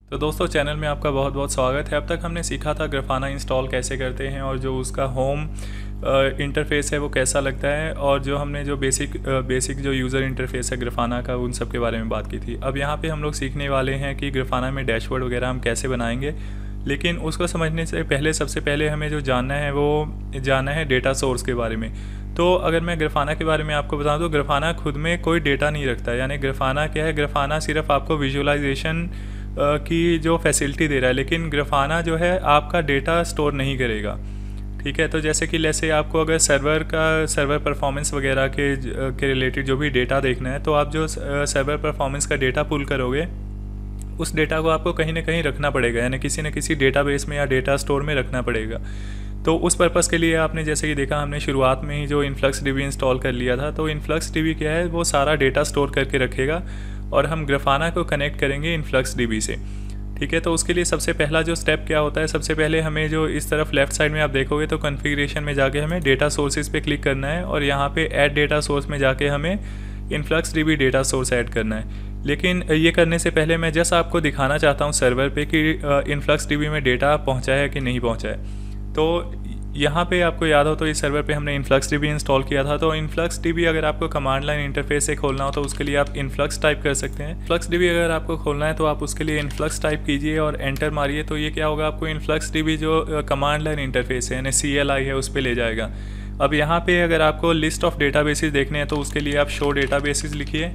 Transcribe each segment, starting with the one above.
तो दोस्तों चैनल में आपका बहुत बहुत स्वागत है। अब तक हमने सीखा था ग्राफाना इंस्टॉल कैसे करते हैं और जो उसका होम इंटरफेस है वो कैसा लगता है, और जो हमने जो बेसिक जो यूज़र इंटरफेस है ग्राफाना का उन सब के बारे में बात की थी। अब यहाँ पे हम लोग सीखने वाले हैं कि ग्राफाना में डैशबोर्ड वगैरह हम कैसे बनाएंगे। लेकिन उसको समझने से पहले सबसे पहले हमें जो जानना है वो जानना है डेटा सोर्स के बारे में। तो अगर मैं ग्राफाना के बारे में आपको बताऊं तो ग्राफाना खुद में कोई डेटा नहीं रखता है। यानी ग्राफाना क्या है, ग्राफाना सिर्फ आपको विजुअलाइजेशन की जो फैसिलिटी दे रहा है, लेकिन ग्राफाना जो है आपका डेटा स्टोर नहीं करेगा। ठीक है, तो जैसे कि जैसे आपको अगर सर्वर परफॉर्मेंस वगैरह के रिलेटेड जो भी डेटा देखना है, तो आप जो सर्वर परफॉर्मेंस का डेटा पुल करोगे उस डेटा को आपको कहीं ना कहीं रखना पड़ेगा, यानी किसी न किसी डेटाबेस में या डेटा स्टोर में रखना पड़ेगा। तो उस पर्पज़ के लिए आपने जैसे कि देखा, हमने शुरुआत में ही जो इन्फ्लक्स डीबी इंस्टॉल कर लिया था। तो इन्फ्लक्स डीबी क्या है, वो सारा डेटा स्टोर करके रखेगा और हम ग्राफाना को कनेक्ट करेंगे इन्फ्लक्स डीबी से। ठीक है, तो उसके लिए सबसे पहला जो स्टेप क्या होता है, सबसे पहले हमें जो इस तरफ लेफ्ट साइड में आप देखोगे तो कॉन्फ़िगरेशन में जाके हमें डेटा सोर्सेज पे क्लिक करना है और यहाँ पे ऐड डेटा सोर्स में जाके हमें Influx DB data source add करना है। लेकिन ये करने से पहले मैं जस्ट आपको दिखाना चाहता हूँ सर्वर पे कि इन्फ्लक्स डीबी में डेटा पहुँचा है कि नहीं पहुँचा है। तो यहाँ पे आपको याद हो तो इस सर्वर पे हमने इन्फ्लक्स डीबी इंस्टॉल किया था। तो इन्फ्लक्स डीबी अगर आपको कमांड लाइन इंटरफेस से खोलना हो तो उसके लिए आप इन्फ्लक्स टाइप कर सकते हैं। इन्फ्लक्स डीबी अगर आपको खोलना है तो आप उसके लिए इन्फ्लक्स टाइप कीजिए और एंटर मारिए। तो ये क्या होगा, आपको इन्फ्लक्स डीबी जो कमांड लाइन इंटरफेस है यानी CLI है उस पर ले जाएगा। अब यहाँ पे अगर आपको लिस्ट ऑफ डेटाबेसेस देखने हैं तो उसके लिए आप शो डेटाबेसेस लिखिए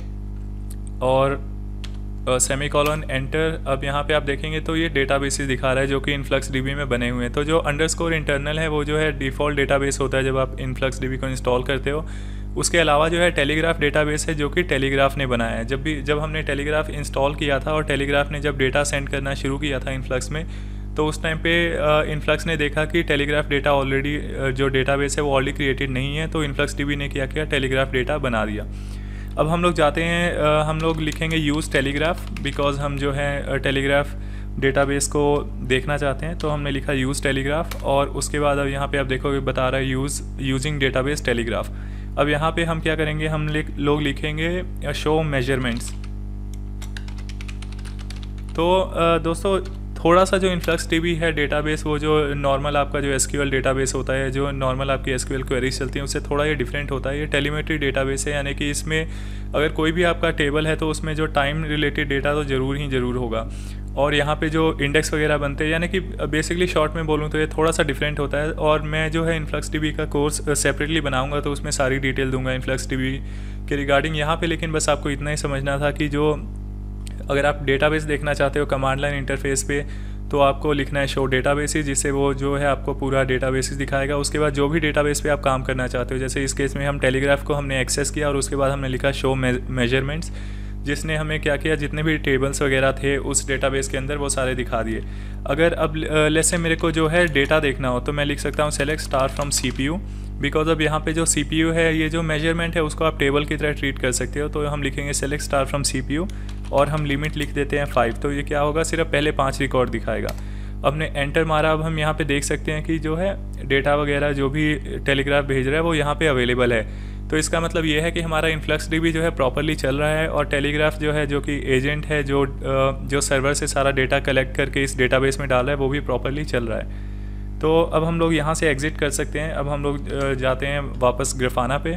और सेमीकोलन एंटर। अब यहाँ पे आप देखेंगे तो ये डेटाबेसेस दिखा रहा है जो कि इन्फ्लक्स डीबी में बने हुए हैं। तो जो अंडरस्कोर इंटरनल है वो जो है डिफ़ॉल्ट डेटाबेस होता है जब आप इन्फ्लक्स डीबी को इंस्टॉल करते हो। उसके अलावा जो है टेलीग्राफ डेटाबेस है जो कि टेलीग्राफ ने बनाया है। जब हमने टेलीग्राफ इंस्टॉल किया था और टेलीग्राफ ने जब डेटा सेंड करना शुरू किया था इन्फ्लक्स में, तो उस टाइम पे इन्फ्लक्स ने देखा कि टेलीग्राफ डेटा ऑलरेडी जो डेटाबेस है वो ऑलरेडी क्रिएटेड नहीं है। तो इन्फ्लक्स डीबी ने क्या किया, टेलीग्राफ डेटा बना दिया। अब हम लोग जाते हैं, हम लोग लिखेंगे यूज़ टेलीग्राफ, बिकॉज हम जो है टेलीग्राफ डेटाबेस को देखना चाहते हैं। तो हमने लिखा यूज़ टेलीग्राफ और उसके बाद अब यहाँ पे आप देखोगे बता रहा है यूजिंग डेटाबेस टेलीग्राफ। अब यहाँ पे हम क्या करेंगे, हम लोग लिखेंगे शो मेजरमेंट्स। तो दोस्तों थोड़ा सा जो इन्फ्लक्स डीबी है डेटाबेस, वो जो नॉर्मल आपका जो SQL डेटाबेस होता है, जो नॉर्मल आपकी SQL क्वेरीज चलती हैं उससे थोड़ा ये डिफरेंट होता है। ये टेलीमेट्री डेटाबेस है, यानी कि इसमें अगर कोई भी आपका टेबल है तो उसमें जो टाइम रिलेटेड डेटा तो ज़रूर होगा। और यहाँ पे जो इंडेक्स वगैरह बनते हैं, यानी कि बेसिकली शॉर्ट में बोलूँ तो ये थोड़ा सा डिफरेंट होता है। और मैं जो है इन्फ्लक्स डीबी का कोर्स सेपरेटली बनाऊँगा तो उसमें सारी डिटेल दूंगा इन्फ्लक्स डीबी के रिगार्डिंग। यहाँ पे लेकिन बस आपको इतना ही समझना था कि जो अगर आप डेटाबेस देखना चाहते हो कमांड लाइन इंटरफेस पे, तो आपको लिखना है शो डेटाबेसेस, जिससे वो जो है आपको पूरा डेटाबेसेस दिखाएगा। उसके बाद जो भी डेटाबेस पे आप काम करना चाहते हो, जैसे इस केस में हम टेलीग्राफ को हमने एक्सेस किया और उसके बाद हमने लिखा शो मेजरमेंट्स, जिसने हमें क्या किया, जितने भी टेबल्स वगैरह थे उस डेटाबेस के अंदर वो सारे दिखा दिए। अगर अब लेट्स से मेरे को जो है डेटा देखना हो तो मैं लिख सकता हूँ select star from CPU, because अब यहाँ पे जो CPU है, ये जो मेजरमेंट है उसको आप टेबल की तरह ट्रीट कर सकते हो। तो हम लिखेंगे सेलेक्ट स्टार फ्रॉम CPU और हम लिमिट लिख देते हैं 5। तो ये क्या होगा, सिर्फ पहले 5 रिकॉर्ड दिखाएगा। अब ने एंटर मारा। अब हम यहाँ पे देख सकते हैं कि जो है डेटा वगैरह जो भी टेलीग्राफ भेज रहा है वो यहाँ पे अवेलेबल है। तो इसका मतलब ये है कि हमारा इन्फ्लक्स डीबी जो है प्रॉपरली चल रहा है और टेलीग्राफ जो है, जो कि एजेंट है जो सर्वर से सारा डेटा कलेक्ट करके इस डेटाबेस में डाल रहा है, वो भी प्रॉपरली चल रहा है। तो अब हम लोग यहाँ से एग्ज़िट कर सकते हैं। अब हम लोग जाते हैं वापस ग्राफाना पे।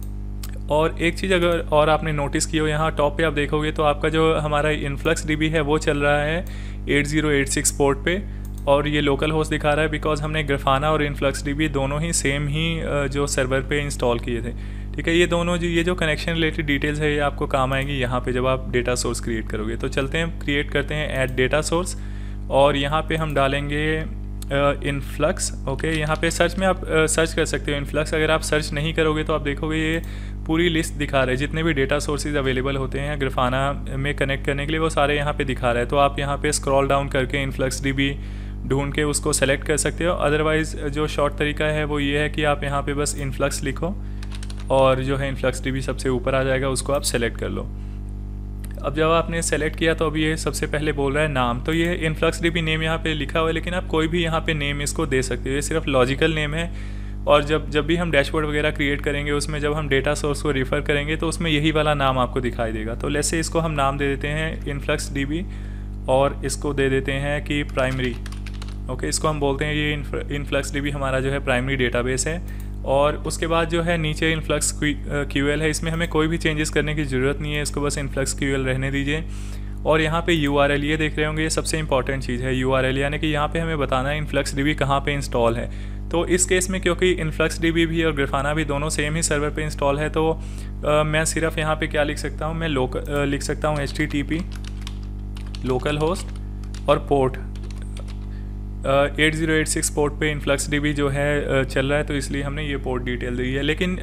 और एक चीज़ अगर और आपने नोटिस की हो, यहाँ टॉप पे आप देखोगे तो आपका जो हमारा इन्फ्लक्स डीबी है वो चल रहा है 8086 पोर्ट पे और ये लोकल होस्ट दिखा रहा है, बिकॉज हमने ग्राफाना और इन्फ्लक्स डीबी दोनों ही सेम ही जो सर्वर पे इंस्टॉल किए थे। ठीक है, ये जो कनेक्शन रिलेटेड डिटेल्स है ये आपको काम आएंगी यहाँ पे जब आप डेटा सोर्स क्रिएट करोगे। तो चलते हैं, क्रिएट करते हैं ऐड डेटा सोर्स और यहाँ पे हम डालेंगे इन्फ्लक्स। ओके, यहाँ पे सर्च में आप सर्च कर सकते हो इन्फ्लक्स। अगर आप सर्च नहीं करोगे तो आप देखोगे ये पूरी लिस्ट दिखा रहा है, जितने भी डेटा सोर्सेज अवेलेबल होते हैं ग्राफाना में कनेक्ट करने के लिए वो सारे यहाँ पे दिखा रहा है। तो आप यहाँ पे स्क्रॉल डाउन करके इन्फ्लक्स डीबी ढूंढ के उसको सेलेक्ट कर सकते हो। अदरवाइज़ जो शॉर्ट तरीका है वो ये है कि आप यहाँ पे बस इन्फ्लक्स लिखो और जो है इन्फ्लक्स डीबी सबसे ऊपर आ जाएगा, उसको आप सेलेक्ट कर लो। अब जब आपने सेलेक्ट किया तो अभी ये सबसे पहले बोल रहा है नाम। तो ये इन्फ्लक्स डीबी नेम यहाँ पे लिखा हुआ है, लेकिन आप कोई भी यहाँ पे नेम इसको दे सकते हो, ये सिर्फ लॉजिकल नेम है। और जब भी हम डैशबोर्ड वगैरह क्रिएट करेंगे उसमें जब हम डेटा सोर्स को रिफ़र करेंगे तो उसमें यही वाला नाम आपको दिखाई देगा। तो लेट्स से इसको हम नाम दे देते हैं इन्फ्लक्स डीबी और इसको दे देते हैं कि प्राइमरी। ओके, इसको हम बोलते हैं ये InfluxDB हमारा जो है प्राइमरी डेटाबेस है। और उसके बाद जो है नीचे InfluxQL है, इसमें हमें कोई भी चेंजेस करने की ज़रूरत नहीं है, इसको बस InfluxQL रहने दीजिए। और यहाँ पे URL ये देख रहे होंगे, ये सबसे इंपॉर्टेंट चीज़ है URL, यानी कि यहाँ पे हमें बताना है InfluxDB कहाँ पे इंस्टॉल है। तो इस केस में क्योंकि InfluxDB भी और Grafana भी दोनों सेम ही सर्वर पे इंस्टॉल है, तो मैं सिर्फ यहाँ पे क्या लिख सकता हूँ, मैं लिख सकता हूँ HTTP लोकल होस्ट और पोर्ट 8086 पोर्ट पे InfluxDB जो है चल रहा है, तो इसलिए हमने ये पोर्ट डिटेल दी है। लेकिन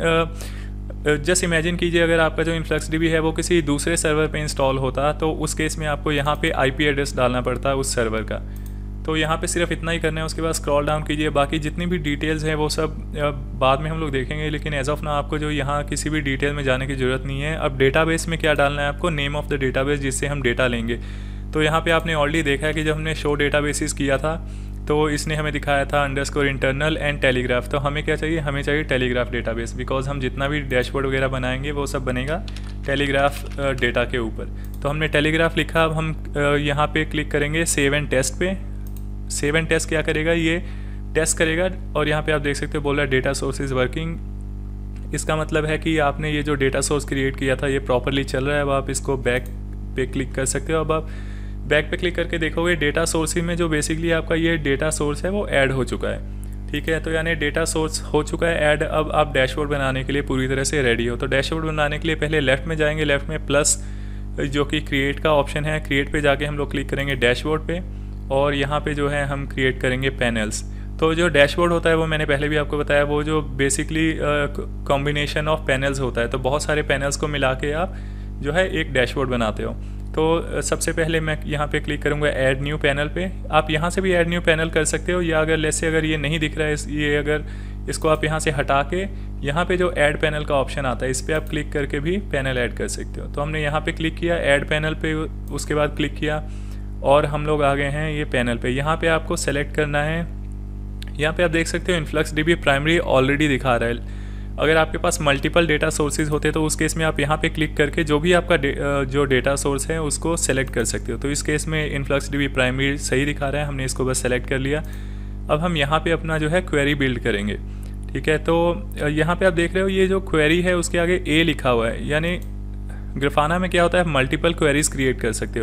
जस्ट इमेजिन कीजिए अगर आपका जो InfluxDB है वो किसी दूसरे सर्वर पे इंस्टॉल होता, तो उस केस में आपको यहाँ पे IP एड्रेस डालना पड़ता है उस सर्वर का। तो यहाँ पे सिर्फ इतना ही करना है, उसके बाद स्क्रॉल डाउन कीजिए, बाकी जितनी भी डिटेल्स हैं वो सब बाद में हम लोग देखेंगे। लेकिन एज ऑफ नाउ आपको जो यहाँ किसी भी डिटेल में जाने की ज़रूरत नहीं है। अब डेटाबेस में क्या डालना है आपको, नेम ऑफ़ द डेटाबेस जिससे हम डेटा लेंगे। तो यहाँ पे आपने ऑलरेडी देखा है कि जब हमने शो डेटाबेसेस किया था तो इसने हमें दिखाया था _internal एंड टेलीग्राफ। तो हमें क्या चाहिए, हमें चाहिए टेलीग्राफ डेटाबेस, बिकॉज हम जितना भी डैशबोर्ड वगैरह बनाएंगे वो सब बनेगा टेलीग्राफ डेटा के ऊपर। तो हमने टेलीग्राफ लिखा। अब हम यहाँ पे क्लिक करेंगे सेव एंड टेस्ट पे। सेव एंड टेस्ट क्या करेगा, ये टेस्ट करेगा। और यहाँ पे आप देख सकते हो बोल रहा है डेटा सोर्स इज़ वर्किंग। इसका मतलब है कि आपने ये जो डेटा सोर्स क्रिएट किया था ये प्रॉपरली चल रहा है। अब आप इसको बैक पे क्लिक कर सकते हो। अब आप बैक पे क्लिक करके देखोगे डेटा सोर्सिंग में जो बेसिकली आपका ये डेटा सोर्स है वो ऐड हो चुका है। ठीक है, तो यानी डेटा सोर्स हो चुका है ऐड। अब आप डैशबोर्ड बनाने के लिए पूरी तरह से रेडी हो। तो डैशबोर्ड बनाने के लिए पहले लेफ्ट में जाएंगे, लेफ्ट में प्लस जो कि क्रिएट का ऑप्शन है, क्रिएट पे जाके हम लोग क्लिक करेंगे डैशबोर्ड पे, और यहाँ पे जो है हम क्रिएट करेंगे पैनल्स। तो जो डैशबोर्ड होता है वो मैंने पहले भी आपको बताया, वो जो बेसिकली कॉम्बिनेशन ऑफ पैनल्स होता है। तो बहुत सारे पैनल्स को मिला के आप जो है एक डैशबोर्ड बनाते हो। तो सबसे पहले मैं यहाँ पे क्लिक करूँगा ऐड न्यू पैनल पे। आप यहाँ से भी ऐड न्यू पैनल कर सकते हो, या अगर लेसे अगर ये नहीं दिख रहा है ये अगर इसको आप यहाँ से हटा के यहाँ पे जो ऐड पैनल का ऑप्शन आता है इस पर आप क्लिक करके भी पैनल ऐड कर सकते हो। तो हमने यहाँ पे क्लिक किया ऐड पैनल पे, उसके बाद क्लिक किया और हम लोग आ गए हैं ये पैनल पे। यहाँ पे आपको सेलेक्ट करना है, यहाँ पे आप देख सकते हो InfluxDB प्राइमरी ऑलरेडी दिखा रहा है। अगर आपके पास मल्टीपल डेटा सोर्सेज होते तो उस केस में आप यहाँ पे क्लिक करके जो भी आपका जो डेटा सोर्स है उसको सेलेक्ट कर सकते हो। तो इस केस में InfluxDB प्राइमरी सही दिखा रहा है, हमने इसको बस सेलेक्ट कर लिया। अब हम यहाँ पे अपना जो है क्वेरी बिल्ड करेंगे। ठीक है, तो यहाँ पे आप देख रहे हो ये जो क्वेरी है उसके आगे A लिखा हुआ है, यानी ग्राफाना में क्या होता है मल्टीपल क्वेरीज क्रिएट कर सकते हो।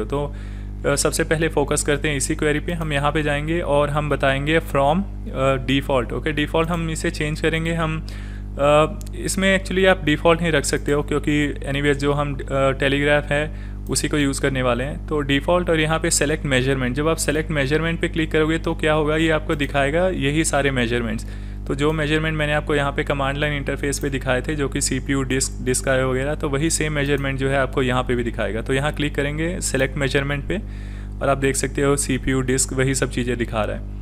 तो सबसे पहले फोकस करते हैं इसी क्वेरी पे। हम यहाँ पे जाएंगे और हम बताएंगे फ्रॉम डिफ़ॉल्ट। ओके, डिफ़ॉल्ट हम इसे चेंज करेंगे। हम इसमें एक्चुअली आप डिफ़ॉल्ट नहीं रख सकते हो क्योंकि एनीवेज जो हम टेलीग्राफ है उसी को यूज़ करने वाले हैं। तो डिफ़ॉल्ट और यहाँ पे सेलेक्ट मेजरमेंट। जब आप सेलेक्ट मेजरमेंट पे क्लिक करोगे तो क्या होगा, ये आपको दिखाएगा यही सारे मेजरमेंट्स। तो जो मेजरमेंट मैंने आपको यहाँ पे कमांड लाइन इंटरफेस पे दिखाए थे जो कि CPU डिस्क आए वगैरह, तो वही सेम मेजरमेंट जो है आपको यहाँ पे भी दिखाएगा। तो यहाँ क्लिक करेंगे सेलेक्ट मेजरमेंट पे और आप देख सकते हो CPU डिस्क वही सब चीज़ें दिखा रहा है।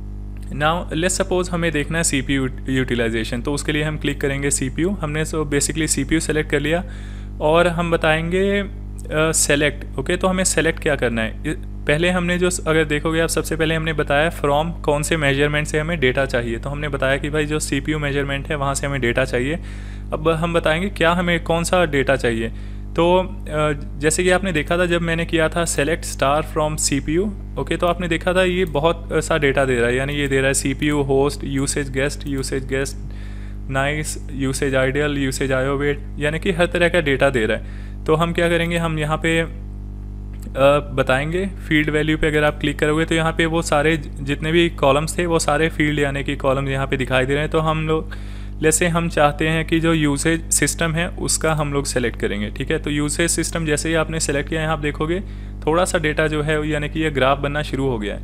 नाउ लेट्स सपोज हमें देखना है CPU यूटिलाइजेशन, तो उसके लिए हम क्लिक करेंगे CPU। हमने तो बेसिकली CPU सेलेक्ट कर लिया और हम बताएंगे सेलेक्ट। ओके, तो हमें सेलेक्ट क्या करना है, पहले हमने जो अगर देखोगे आप सबसे पहले हमने बताया फ्रॉम कौन से मेजरमेंट से हमें डेटा चाहिए। तो हमने बताया कि भाई जो CPU मेजरमेंट है वहाँ से हमें डेटा चाहिए। अब हम बताएंगे क्या हमें कौन सा डेटा चाहिए। तो जैसे कि आपने देखा था जब मैंने किया था select star from CPU। Okay, तो आपने देखा था ये बहुत सा डेटा दे रहा है, यानी ये दे रहा है CPU host, usage guest, nice, usage ideal, usage IO wait, यानी कि हर तरह का डेटा दे रहा है। तो हम क्या करेंगे, हम यहाँ पे बताएंगे फील्ड वैल्यू पे अगर आप क्लिक करोगे तो यहाँ पे वो सारे जितने भी कॉलम्स थे वो सारे फील्ड यानी कि कॉलम यहाँ पे दिखाई दे रहे हैं। तो हम लोग जैसे हम चाहते हैं कि जो यूसेज सिस्टम है उसका हम लोग सेलेक्ट करेंगे। ठीक है, तो यूसेज सिस्टम जैसे ही आपने सेलेक्ट किया यहाँ आप देखोगे थोड़ा सा डेटा जो है यानी कि ये ग्राफ बनना शुरू हो गया है।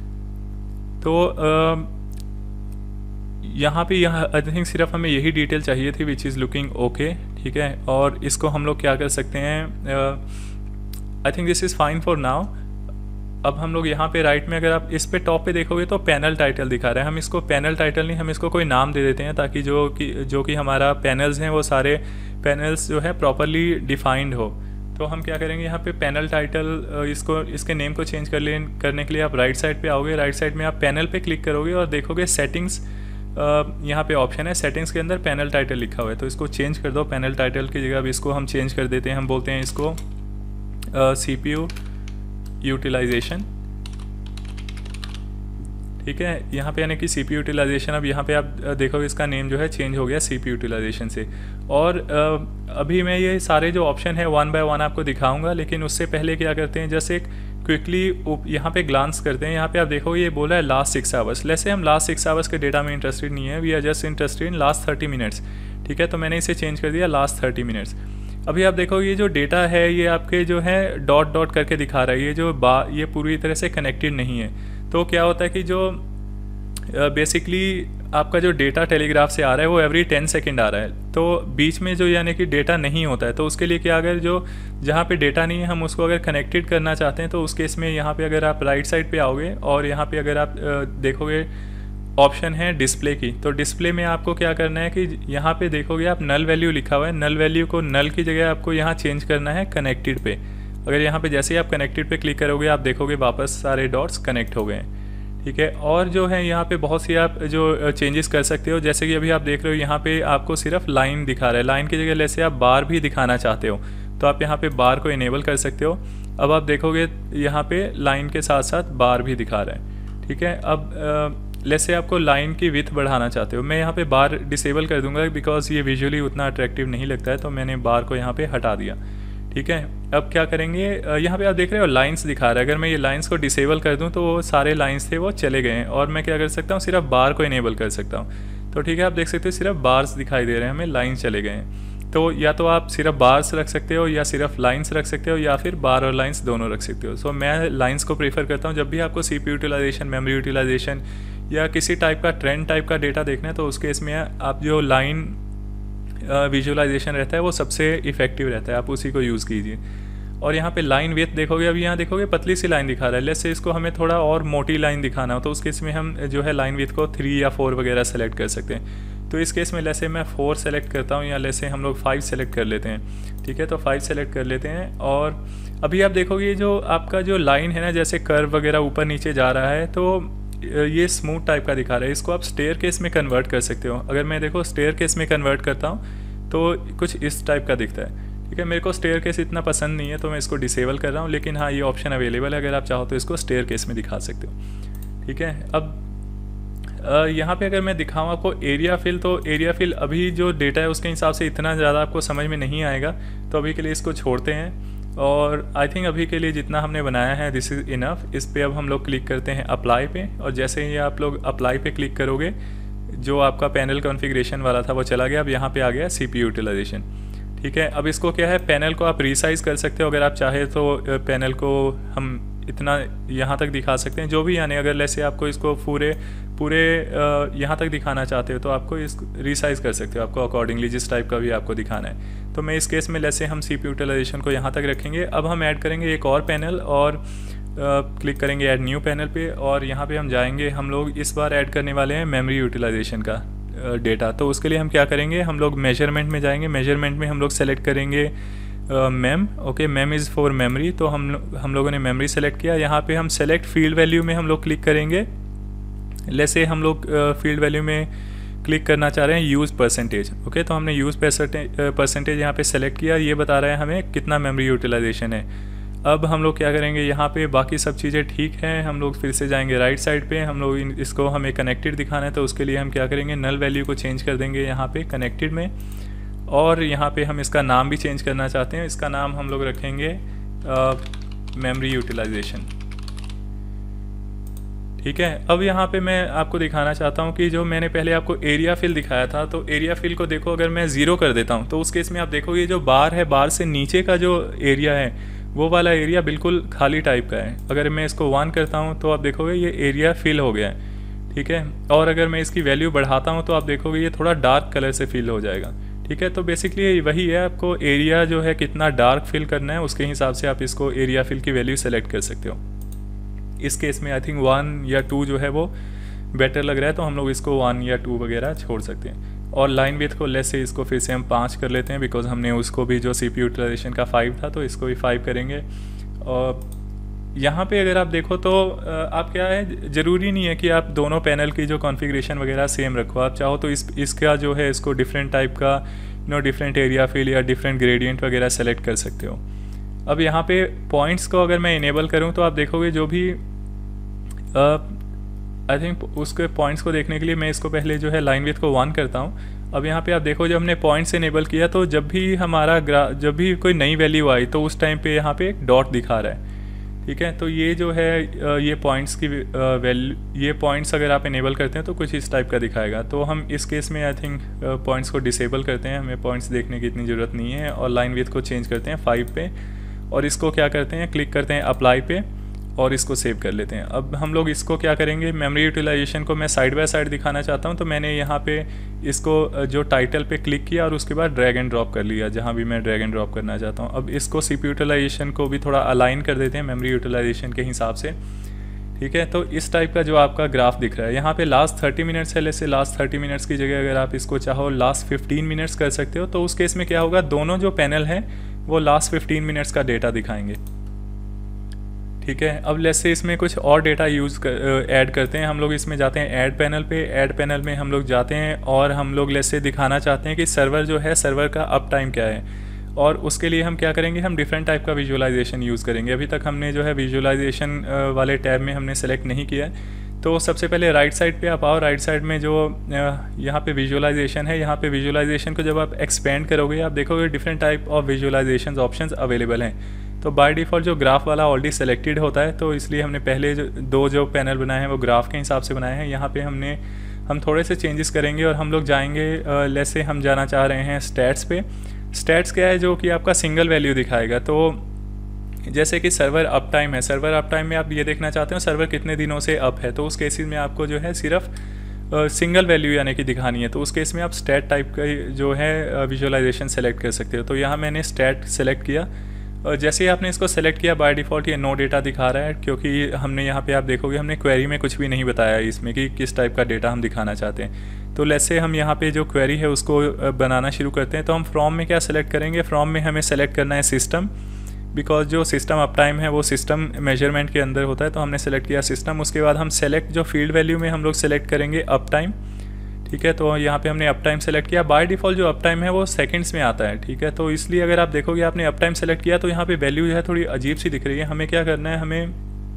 तो यहाँ पे आई थिंक सिर्फ हमें यही डिटेल चाहिए थी विच इज़ लुकिंग ओके। ठीक है, और इसको हम लोग क्या कर सकते हैं, I think this is fine for now. अब हम लोग यहाँ पे राइट में अगर आप इस पे टॉप पे देखोगे तो पैनल टाइटल दिखा रहा है। हम इसको पैनल टाइटल नहीं, हम इसको कोई नाम दे देते हैं ताकि जो कि हमारा पैनल्स हैं वो सारे पैनल्स जो है प्रॉपरली डिफाइंड हो। तो हम क्या करेंगे यहाँ पे पैनल टाइटल इसके नेम को चेंज करने के लिए आप राइट साइड पे आओगे। राइट साइड में आप पैनल पे क्लिक करोगे और देखोगे सेटिंग्स, यहाँ पे ऑप्शन है सेटिंग्स के अंदर पैनल टाइटल लिखा हुआ है। तो इसको चेंज कर दो, पैनल टाइटल की जगह अब इसको हम चेंज कर देते हैं। हम बोलते हैं इसको CPU यूटिलाइजेशन, ठीक है। यहाँ पे यानी कि CPU यूटिलाइजेशन, अब यहाँ पे आप देखोगे इसका नेम जो है चेंज हो गया CPU यूटिलाइजेशन से। और अभी मैं ये सारे जो ऑप्शन है वन बाय वन आपको दिखाऊंगा, लेकिन उससे पहले क्या करते हैं, जैसे क्विकली यहाँ पे ग्लांस करते हैं। यहाँ पे आप देखोगे ये बोला है लास्ट 6 आवर्स। जैसे हम लास्ट 6 आवर्स के डेटा में इंटरेस्टेड नहीं है, we are just interested in last 30 minutes, ठीक है। तो मैंने इसे चेंज कर दिया लास्ट 30 मिनट्स। अभी आप देखोगे ये जो डेटा है ये आपके जो है डॉट डॉट करके दिखा रहा है, ये जो ये पूरी तरह से कनेक्टेड नहीं है। तो क्या होता है कि जो बेसिकली आपका जो डेटा टेलीग्राफ से आ रहा है वो एवरी 10 सेकेंड आ रहा है, तो बीच में जो यानी कि डेटा नहीं होता है, तो उसके लिए क्या, अगर जो जहाँ पे डेटा नहीं है हम उसको अगर कनेक्टेड करना चाहते हैं, तो उस केस में यहाँ पे अगर आप राइट साइड पे आओगे और यहाँ पे अगर आप देखोगे ऑप्शन है डिस्प्ले की, तो डिस्प्ले में आपको क्या करना है कि यहाँ पे देखोगे आप नल वैल्यू लिखा हुआ है, नल वैल्यू को नल की जगह आपको यहाँ चेंज करना है कनेक्टेड पे। अगर यहाँ पे जैसे ही आप कनेक्टेड पे क्लिक करोगे आप देखोगे वापस सारे डॉट्स कनेक्ट हो गए हैं, ठीक है। और जो है यहाँ पे बहुत सी आप जो चेंजेस कर सकते हो, जैसे कि अभी आप देख रहे हो यहाँ पे आपको सिर्फ लाइन दिखा रहा है, लाइन की जगह जैसे आप बार भी दिखाना चाहते हो तो आप यहाँ पे बार को इनेबल कर सकते हो। अब आप देखोगे यहाँ पे लाइन के साथ साथ बार भी दिखा रहा है, ठीक है। अब जैसे आपको लाइन की विड्थ बढ़ाना चाहते हो, मैं यहाँ पे बार डिसेबल कर दूंगा बिकॉज ये विजुअली उतना अट्रैक्टिव नहीं लगता है, तो मैंने बार को यहाँ पे हटा दिया, ठीक है। अब क्या करेंगे, यहाँ पे आप देख रहे हो लाइंस दिखा रहा है, अगर मैं ये लाइंस को डिसेबल कर दूँ तो वो सारे लाइंस थे वो चले गए हैं, और मैं क्या कर सकता हूँ सिर्फ बार को इनेबल कर सकता हूँ। तो ठीक है, आप देख सकते हो सिर्फ बार्स दिखाई दे रहे हैं हमें, लाइन चले गए हैं। तो या तो आप सिर्फ बार्स रख सकते हो या सिर्फ लाइंस रख सकते हो, या फिर बार और लाइंस दोनों रख सकते हो। सो मैं लाइंस को प्रीफर करता हूँ। जब भी आपको CPU यूटिलाइजेशन, मेमोरी यूटिलाइजेशन या किसी टाइप का ट्रेंड टाइप का डेटा देखना है, तो उस केस में आप जो लाइन विजुअलाइजेशन रहता है वो सबसे इफेक्टिव रहता है, आप उसी को यूज़ कीजिए। और यहाँ पे लाइन विड्थ देखोगे, अब यहाँ देखोगे पतली सी लाइन दिखा रहा है, लेट्स से इसको हमें थोड़ा और मोटी लाइन दिखाना हो तो उस केस में हम जो है लाइन विड्थ को 3 या 4 वगैरह सेलेक्ट कर सकते हैं। तो इस केस में जैसे मैं 4 सेलेक्ट करता हूँ, या जैसे हम लोग 5 सेलेक्ट कर लेते हैं, ठीक है। तो 5 सेलेक्ट कर लेते हैं। और अभी आप देखोगे जो आपका जो लाइन है ना, जैसे कर्व वगैरह ऊपर नीचे जा रहा है, तो ये स्मूथ टाइप का दिखा रहा है। इसको आप स्टेयर केस में कन्वर्ट कर सकते हो। अगर मैं देखो स्टेयर केस में कन्वर्ट करता हूँ तो कुछ इस टाइप का दिखता है, ठीक है। मेरे को स्टेयर केस इतना पसंद नहीं है तो मैं इसको डिसेबल कर रहा हूँ, लेकिन हाँ ये ऑप्शन अवेलेबल है, अगर आप चाहो तो इसको स्टेयर केस में दिखा सकते हो, ठीक है। अब यहाँ पे अगर मैं दिखाऊँ आपको एरिया फिल, तो एरिया फिल अभी जो डेटा है उसके हिसाब से इतना ज़्यादा आपको समझ में नहीं आएगा, तो अभी के लिए इसको छोड़ते हैं। और आई थिंक अभी के लिए जितना हमने बनाया है दिस इज़ इनफ। इस पे अब हम लोग क्लिक करते हैं अप्लाई पे, और जैसे ही आप लोग अप्लाई पे क्लिक करोगे जो आपका पैनल कॉन्फ़िगरेशन वाला था वो चला गया। अब यहाँ पे आ गया CPU यूटिलाइजेशन, ठीक है। अब इसको क्या है, पैनल को आप रीसाइज़ कर सकते हो अगर आप चाहे तो। पैनल को हम इतना यहाँ तक दिखा सकते हैं जो भी, यानी अगर जैसे आपको इसको पूरे यहाँ तक दिखाना चाहते हो तो आपको इस रीसाइज़ कर सकते हो, आपको अकॉर्डिंगली जिस टाइप का भी आपको दिखाना है। तो मैं इस केस में जैसे हम CPU यूटिलाइजेशन को यहाँ तक रखेंगे। अब हम ऐड करेंगे एक और पैनल, और क्लिक करेंगे ऐड न्यू पैनल पे, और यहाँ पे हम जाएंगे, हम लोग इस बार ऐड करने वाले हैं मेमोरी यूटिलाइजेशन का डेटा। तो उसके लिए हम क्या करेंगे, हम लोग मेजरमेंट में जाएंगे, मेजरमेंट में हम लोग सेलेक्ट करेंगे mem, okay, mem is for memory. तो हम लोगों ने मेमोरी सेलेक्ट किया। यहाँ पे हम सेलेक्ट फील्ड वैल्यू में हम लोग क्लिक करेंगे। जैसे हम लोग फील्ड वैल्यू में क्लिक करना चाह रहे हैं यूज़ परसेंटेज, ओके। तो हमने यूज़ परसेंटेज यहाँ पे सेलेक्ट किया, ये बता रहा है हमें कितना मेमोरी यूटिलाइजेशन है। अब हम लोग क्या करेंगे, यहाँ पे बाकी सब चीज़ें ठीक हैं, हम लोग फिर से जाएंगे राइट साइड पे। हम लोग इसको हमें कनेक्टेड दिखाना है, तो उसके लिए हम क्या करेंगे, नल वैल्यू को चेंज कर देंगे यहाँ पे कनेक्टेड में। और यहाँ पे हम इसका नाम भी चेंज करना चाहते हैं, इसका नाम हम लोग रखेंगे मेमोरी यूटिलाइजेशन, ठीक है। अब यहाँ पे मैं आपको दिखाना चाहता हूँ कि जो मैंने पहले आपको एरिया फिल दिखाया था, तो एरिया फिल को देखो, अगर मैं 0 कर देता हूँ तो उस केस में आप देखोगे जो बार है, बार से नीचे का जो एरिया है वो वाला एरिया बिल्कुल खाली टाइप का है। अगर मैं इसको 1 करता हूँ तो आप देखोगे ये एरिया फिल हो गया है, ठीक है। और अगर मैं इसकी वैल्यू बढ़ाता हूँ तो आप देखोगे ये थोड़ा डार्क कलर से फिल हो जाएगा, ठीक है। तो बेसिकली वही है, आपको एरिया जो है कितना डार्क फिल करना है उसके हिसाब से आप इसको एरिया फिल की वैल्यू सेलेक्ट कर सकते हो। इस केस में आई थिंक 1 या 2 जो है वो बेटर लग रहा है, तो हम लोग इसको 1 या 2 वगैरह छोड़ सकते हैं। और लाइन विड्थ को लेस से इसको फिर से हम 5 कर लेते हैं, बिकॉज हमने उसको भी जो CPU यूटिलाइजेशन का 5 था तो इसको भी 5 करेंगे। और यहाँ पे अगर आप देखो तो आप क्या है, ज़रूरी नहीं है कि आप दोनों पैनल की जो कॉन्फ़िगरेशन वगैरह सेम रखो। आप चाहो तो इसका जो है इसको डिफरेंट टाइप का डिफरेंट एरिया फिल या डिफरेंट ग्रेडियंट वगैरह सेलेक्ट कर सकते हो। अब यहाँ पे पॉइंट्स को अगर मैं इनेबल करूँ तो आप देखोगे जो भी आई थिंक उसके पॉइंट्स को देखने के लिए मैं इसको पहले जो है लाइन विड्थ को 1 करता हूँ। अब यहाँ पे आप देखो जब हमने पॉइंट्स इनेबल किया तो जब भी हमारा जब भी कोई नई वैल्यू आई तो उस टाइम पे यहाँ पे एक डॉट दिखा रहा है। ठीक है, तो ये जो है ये पॉइंट्स की वैल्यू, ये पॉइंट्स अगर आप इनेबल करते हैं तो कुछ इस टाइप का दिखाएगा। तो हम इस केस में आई थिंक पॉइंट्स को डिसेबल करते हैं, हमें पॉइंट्स देखने की इतनी ज़रूरत नहीं है, और लाइन विड्थ को चेंज करते हैं 5 पे, और इसको क्या करते हैं, क्लिक करते हैं अप्लाई पे और इसको सेव कर लेते हैं। अब हम लोग इसको क्या करेंगे, मेमोरी यूटिलाइजेशन को मैं साइड बाय साइड दिखाना चाहता हूं, तो मैंने यहाँ पे इसको जो टाइटल पे क्लिक किया और उसके बाद ड्रैग एंड ड्रॉप कर लिया जहाँ भी मैं ड्रैग एंड ड्रॉप करना चाहता हूँ। अब इसको सीपीयू यूटिलाइजेशन को भी थोड़ा अलाइन कर देते हैं मेमोरी यूटिलाइजेशन के हिसाब से। ठीक है, तो इस टाइप का जो आपका ग्राफ दिख रहा है यहाँ पे लास्ट 30 मिनट्स है, जैसे लास्ट 30 मिनट्स की जगह अगर आप इसको चाहो लास्ट 15 मिनट्स कर सकते हो, तो उस केस में क्या होगा, दोनों जो पैनल हैं वो लास्ट 15 मिनट्स का डेटा दिखाएंगे। ठीक है, अब लेट्स से इसमें कुछ और डेटा ऐड करते हैं। हम लोग इसमें जाते हैं ऐड पैनल पे, ऐड पैनल में हम लोग जाते हैं और हम लोग लेट्स से दिखाना चाहते हैं कि सर्वर जो है, सर्वर का अप टाइम क्या है, और उसके लिए हम क्या करेंगे, हम डिफरेंट टाइप का विजुअलाइजेशन यूज़ करेंगे। अभी तक हमने जो है विजुअलाइजेशन वाले टैब में हमने सेलेक्ट नहीं किया है, तो सबसे पहले राइट साइड पे आप आओ। राइट साइड में जो यहाँ पे विजुअलाइजेशन है, यहाँ पे विजुअलाइजेशन को जब आप एक्सपेंड करोगे आप देखोगे different type of visualisation options available हैं। तो बाय डिफ़ॉल्ट जो ग्राफ वाला ऑलरेडी सेलेक्टेड होता है, तो इसलिए हमने पहले जो पैनल बनाए हैं वो ग्राफ के हिसाब से बनाए हैं। यहाँ पे हम थोड़े से चेंजेस करेंगे और हम लोग जाएंगे, लेट्स से हम जाना चाह रहे हैं स्टैट्स पे। स्टैट्स क्या है, जो कि आपका सिंगल वैल्यू दिखाएगा। तो जैसे कि सर्वर अप टाइम है, सर्वर अप टाइम में आप ये देखना चाहते हो सर्वर कितने दिनों से अप है, तो उस केसेस में आपको जो है सिर्फ सिंगल वैल्यू यानी कि दिखानी है। तो उस केस में आप स्टैट टाइप का जो है विजुअलाइजेशन सेलेक्ट कर सकते हो। तो यहाँ मैंने स्टैट सेलेक्ट किया, और जैसे ही आपने इसको सेलेक्ट किया बाय डिफ़ॉल्ट ये नो डेटा दिखा रहा है, क्योंकि हमने यहाँ पे आप देखोगे हमने क्वेरी में कुछ भी नहीं बताया इसमें कि किस टाइप का डेटा हम दिखाना चाहते हैं। तो लेट्स से हम यहाँ पे जो क्वेरी है उसको बनाना शुरू करते हैं। तो हम फ्रॉम में क्या सेलेक्ट करेंगे, फ्रॉम में हमें सेलेक्ट करना है सिस्टम, बिकॉज जो सिस्टम अप टाइम है वो सिस्टम मेजरमेंट के अंदर होता है। तो हमने सेलेक्ट किया सिस्टम। उसके बाद हम सेलेक्ट जो फील्ड वैल्यू में हम लोग सेलेक्ट करेंगे अप टाइम। ठीक है, तो यहाँ पे हमने अप टाइम सेलेक्ट किया। बाय डिफ़ॉल्ट जो अप टाइम है वो सेकंड्स में आता है। ठीक है, तो इसलिए अगर आप देखोगे आपने अप टाइम सेलेक्ट किया तो यहाँ पे वैल्यू जो है थोड़ी अजीब सी दिख रही है। हमें क्या करना है, हमें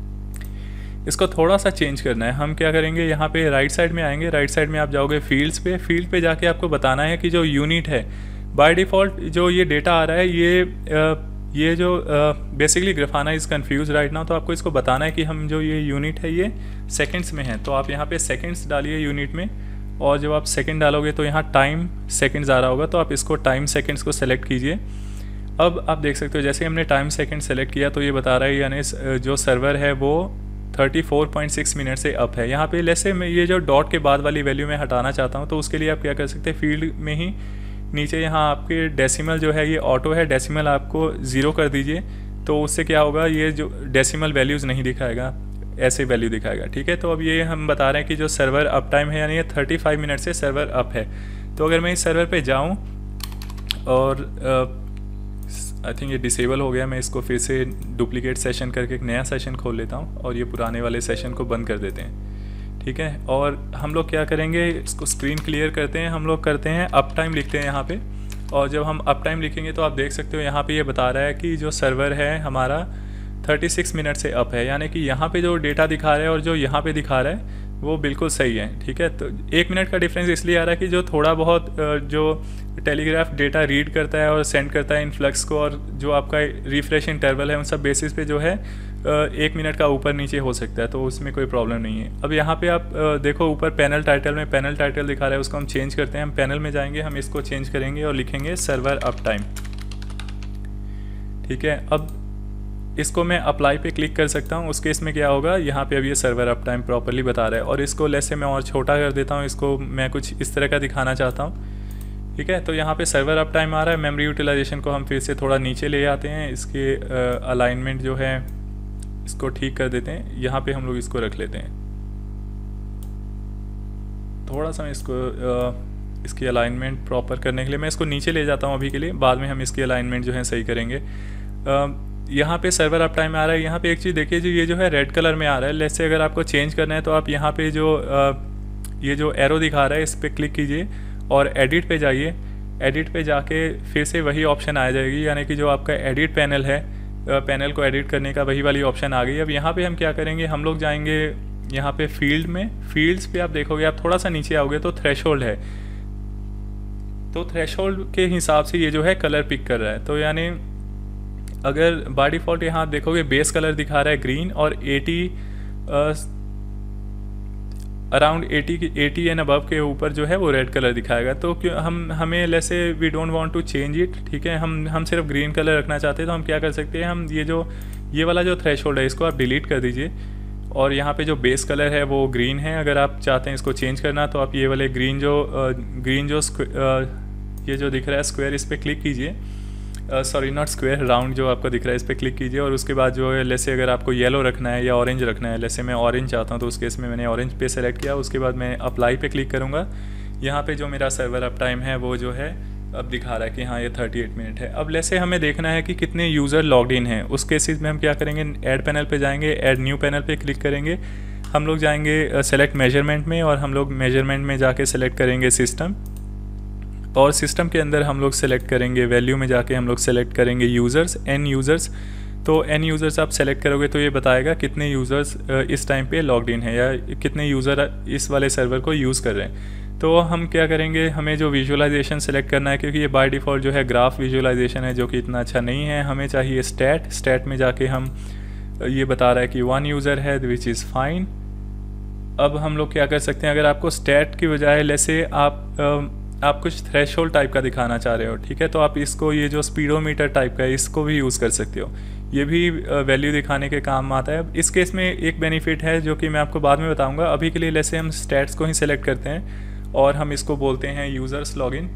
इसको थोड़ा सा चेंज करना है। हम क्या करेंगे, यहाँ पे राइट साइड में आएंगे, राइट साइड में आप जाओगे फील्ड्स पे। फील्ड पे जाके आपको बताना है कि जो यूनिट है, बाय डिफ़ॉल्ट जो ये डेटा आ रहा है ये जो basically Grafana is confuse right now, तो आपको इसको बताना है कि हम जो ये यूनिट है ये सेकंड्स में है। तो आप यहाँ पे सेकंड्स डालिए यूनिट में, और जब आप सेकंड डालोगे तो यहाँ टाइम सेकंड्स आ रहा होगा, तो आप इसको टाइम सेकंड्स को सेलेक्ट कीजिए। अब आप देख सकते हो जैसे हमने टाइम सेकंड सेलेक्ट किया तो ये बता रहा है यानी जो सर्वर है वो 34.6 मिनट से अप है। यहाँ पे लेसे मैं ये जो डॉट के बाद वाली वैल्यू मैं हटाना चाहता हूँ, तो उसके लिए आप क्या कर सकते हैं, फील्ड में ही नीचे यहाँ आपके डेसिमल जो है ये ऑटो है, डेसिमल आपको 0 कर दीजिए। तो उससे क्या होगा, ये जो डेसिमल वैल्यूज़ नहीं दिखाएगा, ऐसे वैल्यू दिखाएगा। ठीक है, तो अब ये हम बता रहे हैं कि जो सर्वर अप टाइम है यानी ये 35 मिनट से सर्वर अप है। तो अगर मैं इस सर्वर पे जाऊँ और आई थिंक ये डिसेबल हो गया, मैं इसको फिर से डुप्लीकेट सेशन करके एक नया सेशन खोल लेता हूँ और ये पुराने वाले सेशन को बंद कर देते हैं। ठीक है, और हम लोग क्या करेंगे, इसको स्क्रीन क्लियर करते हैं। हम लोग करते हैं अप टाइम लिखते हैं यहाँ पे, और जब हम अप टाइम लिखेंगे तो आप देख सकते हो यहाँ पे ये बता रहा है कि जो सर्वर है हमारा 36 मिनट से अप है, यानी कि यहाँ पे जो डेटा दिखा रहा है और जो यहाँ पे दिखा रहा है वो बिल्कुल सही है। ठीक है, तो 1 मिनट का डिफरेंस इसलिए आ रहा है कि जो थोड़ा बहुत जो टेलीग्राफ डेटा रीड करता है और सेंड करता है इनफ्लक्स को, और जो आपका रिफ्रेश इंटरवल है उन सब बेसिस पे जो है 1 मिनट का ऊपर नीचे हो सकता है, तो उसमें कोई प्रॉब्लम नहीं है। अब यहाँ पे आप देखो ऊपर पैनल टाइटल में पैनल टाइटल दिखा रहा है, उसको हम चेंज करते हैं। हम पैनल में जाएंगे, हम इसको चेंज करेंगे और लिखेंगे सर्वर अप टाइम। ठीक है, अब इसको मैं अप्लाई पे क्लिक कर सकता हूँ। उस केस में क्या होगा, यहाँ पे अब ये सर्वर अप टाइम प्रॉपर्ली बता रहा है। और इसको लेस से मैं और छोटा कर देता हूँ, इसको मैं कुछ इस तरह का दिखाना चाहता हूँ। ठीक है, तो यहाँ पे सर्वर अप टाइम आ रहा है। मेमोरी यूटिलाइजेशन को हम फिर से थोड़ा नीचे ले आते हैं, इसके अलाइनमेंट जो है इसको ठीक कर देते हैं। यहाँ पे हम लोग इसको रख लेते हैं थोड़ा सा, इसकी अलाइनमेंट प्रॉपर करने के लिए मैं इसको नीचे ले जाता हूँ अभी के लिए, बाद में हम इसकी अलाइनमेंट जो है सही करेंगे। यहाँ पे सर्वर अप टाइम आ रहा है। यहाँ पे एक चीज़ देखिए, जो ये जो है रेड कलर में आ रहा है। लेट्स से अगर आपको चेंज करना है तो आप यहाँ पे ये जो एरो दिखा रहा है इस पर क्लिक कीजिए और एडिट पे जाइए। एडिट पे जाके फिर से वही ऑप्शन आ जाएगी, यानी कि जो आपका एडिट पैनल है पैनल को एडिट करने का वही वाली ऑप्शन आ गई। अब यहाँ पे हम क्या करेंगे, हम लोग जाएंगे यहाँ पे फील्ड में, फील्ड्स पे आप देखोगे, आप थोड़ा सा नीचे आओगे तो थ्रेशोल्ड है, तो थ्रेशोल्ड के हिसाब से ये जो है कलर पिक कर रहा है। तो यानी अगर बाय डिफ़ॉल्ट यहाँ आप देखोगे बेस कलर दिखा रहा है ग्रीन, और 80 अराउंड 80 एंड अबव के ऊपर जो है वो रेड कलर दिखाएगा। तो क्यों हमें जैसे we don't want to change it, ठीक है, हम सिर्फ ग्रीन कलर रखना चाहते हैं। तो हम क्या कर सकते हैं, हम ये वाला जो थ्रेशोल्ड है इसको आप डिलीट कर दीजिए, और यहाँ पे जो बेस कलर है वो ग्रीन है। अगर आप चाहते हैं इसको चेंज करना तो आप ये वाले ग्रीन जो ये जो दिख रहा है स्क्वायर, इस पर क्लिक कीजिए, सॉरी नॉट स्क्वायर, राउंड जो आपको दिख रहा है इस पर क्लिक कीजिए, और उसके बाद जो है जैसे अगर आपको येलो रखना है या ऑरेंज रखना है, जैसे मैं ऑरेंज चाहता हूँ तो उस केस में मैंने ऑरेंज पे सेलेक्ट किया। उसके बाद मैं अप्लाई पे क्लिक करूँगा। यहाँ पे जो मेरा सर्वर अप टाइम है वो जो है अब दिखा रहा है कि हाँ ये 38 मिनट है। अब जैसे हमें देखना है कि कितने यूज़र लॉग्ड इन हैं, उस केसेस में हम क्या करेंगे, ऐड पैनल पे जाएंगे, ऐड न्यू पैनल पे क्लिक करेंगे, हम लोग जाएंगे सेलेक्ट मेजरमेंट में, और हम लोग मेजरमेंट में जाके सेलेक्ट करेंगे सिस्टम, और सिस्टम के अंदर हम लोग सेलेक्ट करेंगे वैल्यू में जाके हम लोग सेलेक्ट करेंगे यूज़र्स, एन यूज़र्स। तो एन यूज़र्स आप सेलेक्ट करोगे तो ये बताएगा कितने यूज़र्स इस टाइम पे लॉग्ड इन है, या कितने यूज़र इस वाले सर्वर को यूज़ कर रहे हैं। तो हम क्या करेंगे, हमें जो विजुअलाइजेशन सेलेक्ट करना है, क्योंकि ये बाय डिफ़ॉल्ट जो है ग्राफ विजुअलाइजेशन है जो कि इतना अच्छा नहीं है, हमें चाहिए स्टैट में जाके हम ये बता रहा है कि 1 यूज़र है, विच इज़ फाइन। अब हम लोग क्या कर सकते हैं, अगर आपको स्टैट की बजाय जैसे आप कुछ थ्रेशोल्ड टाइप का दिखाना चाह रहे हो, ठीक है, तो आप इसको ये जो स्पीडोमीटर टाइप का है इसको भी यूज़ कर सकते हो, ये भी वैल्यू दिखाने के काम आता है। इस केस में एक बेनिफिट है जो कि मैं आपको बाद में बताऊंगा। अभी के लिए जैसे हम स्टैट्स को ही सेलेक्ट करते हैं और हम इसको बोलते हैं users login,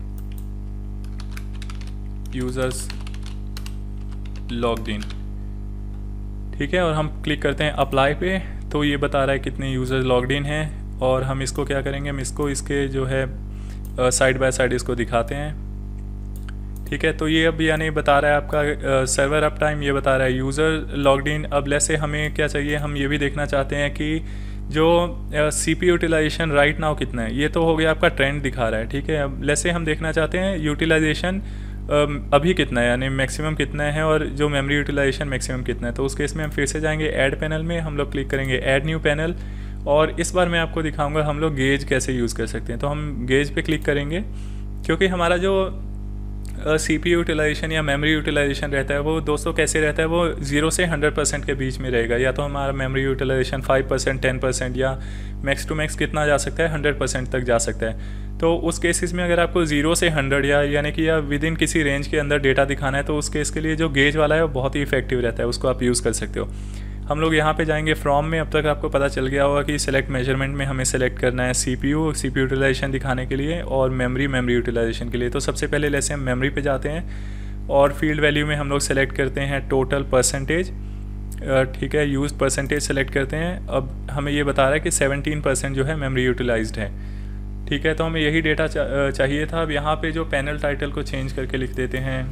users logged in, ठीक है, और हम क्लिक करते हैं अप्लाई पे, तो ये बता रहा है कितने यूज़र्स लॉग्ड इन हैं। और हम इसको क्या करेंगे, हम इसको इसके जो है साइड बाय साइड इसको दिखाते हैं, ठीक है। तो ये अब यानी बता रहा है आपका सर्वर अप टाइम, ये बता रहा है यूज़र लॉग्ड इन। अब जैसे हमें क्या चाहिए, हम ये भी देखना चाहते हैं कि जो CPU यूटिलाइजेशन राइट नाउ कितना है, ये तो हो गया आपका ट्रेंड दिखा रहा है, ठीक है। अब जैसे हम देखना चाहते हैं यूटिलाइजेशन अभी कितना है, यानी मैक्सिमम कितना है, और जो मेमोरी यूटिलाइजेशन मैक्सिमम कितना है। तो उस केस में हम फिर से जाएंगे ऐड पैनल में, हम लोग क्लिक करेंगे ऐड न्यू पैनल, और इस बार मैं आपको दिखाऊंगा हम लोग गेज कैसे यूज़ कर सकते हैं। तो हम गेज पे क्लिक करेंगे, क्योंकि हमारा जो CPU यूटिलाइजेशन या मेमोरी यूटिलाइजेशन रहता है वो दोस्तों कैसे रहता है, वो 0 से 100% के बीच में रहेगा। या तो हमारा मेमोरी यूटिलाइजेशन 5%, 10% या मैक्स टू मैक्स कितना जा सकता है, 100% तक जा सकता है। तो उस केसेस में अगर आपको 0 से 100 यानी कि या विद इन किसी रेंज के अंदर डेटा दिखाना है, तो उस केस के लिए जो गेज वाला है वो बहुत ही इफेक्टिव रहता है, उसको आप यूज़ कर सकते हो। हम लोग यहाँ पे जाएंगे फ्रॉम में। अब तक आपको पता चल गया होगा कि सेलेक्ट मेजरमेंट में हमें सेलेक्ट करना है CPU यूटिलाइजेशन दिखाने के लिए, और मेमोरी यूटिलाइजेशन के लिए। तो सबसे पहले जैसे हम मेमोरी पे जाते हैं और फील्ड वैल्यू में हम लोग सेलेक्ट करते हैं टोटल परसेंटेज, ठीक है, यूज परसेंटेज सेलेक्ट करते हैं। अब हमें ये बता रहा है कि 17% जो है मेमोरी यूटिलाइज्ड है, ठीक है। तो हमें यही डेटा चाहिए था। अब यहाँ पे जो पैनल टाइटल को चेंज करके लिख देते हैं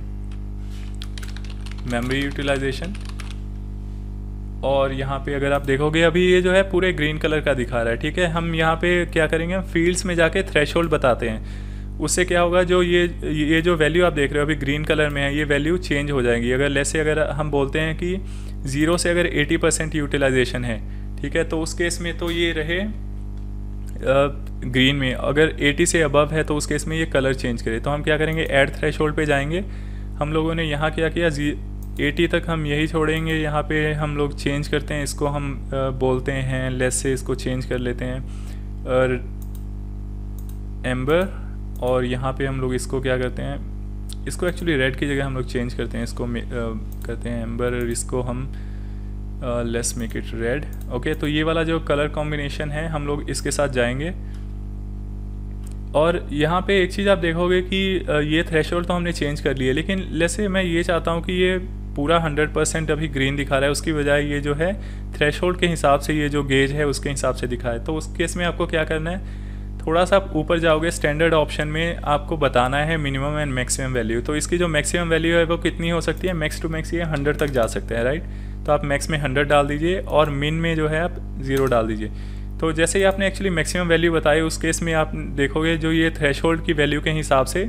मेमोरी यूटिलाइजेशन, और यहाँ पे अगर आप देखोगे अभी ये जो है पूरे ग्रीन कलर का दिखा रहा है, ठीक है। हम यहाँ पे क्या करेंगे, हम फील्ड्स में जाके थ्रेशोल्ड बताते हैं। उससे क्या होगा, जो ये जो वैल्यू आप देख रहे हो अभी ग्रीन कलर में है, ये वैल्यू चेंज हो जाएंगी। अगर हम बोलते हैं कि 0 से अगर 80% यूटिलाइजेशन है, ठीक है, तो उस केस में तो ये रहे ग्रीन में। अगर 80 से अबव है तो उस केस में ये कलर चेंज करे। तो हम क्या करेंगे, ऐड थ्रेशोल्ड पे जाएंगे। हम लोगों ने यहाँ क्या किया, 80 तक हम यही छोड़ेंगे। यहाँ पे हम लोग चेंज करते हैं, इसको हम बोलते हैं लेस से, इसको चेंज कर लेते हैं और एम्बर, और यहाँ पे हम लोग इसको क्या करते हैं, इसको एक्चुअली रेड की जगह हम लोग चेंज करते हैं, इसको करते हैं एम्बर, और इसको हम less make it red. Okay, तो ये वाला जो कलर कॉम्बिनेशन है हम लोग इसके साथ जाएंगे। और यहाँ पे एक चीज़ आप देखोगे कि ये थ्रेशोल्ड तो हमने चेंज कर लिया, लेकिन जैसे मैं ये चाहता हूँ कि ये पूरा 100% अभी ग्रीन दिखा रहा है, उसकी बजाय ये जो है थ्रेशोल्ड के हिसाब से ये जो गेज है उसके हिसाब से दिखाए। तो उस केस में आपको क्या करना है, थोड़ा सा आप ऊपर जाओगे, स्टैंडर्ड ऑप्शन में आपको बताना है मिनिमम एंड मैक्सिमम वैल्यू। तो इसकी जो मैक्सिमम वैल्यू है वो कितनी हो सकती है, मैक्स टू मैक्स ये 100 तक जा सकते हैं, राइट। तो आप मैक्स में 100 डाल दीजिए और मिन में जो है आप 0 डाल दीजिए। तो जैसे ही आपने एक्चुअली मैक्सिमम वैल्यू बताई, उस केस में आप देखोगे जो ये थ्रेशोल्ड की वैल्यू के हिसाब से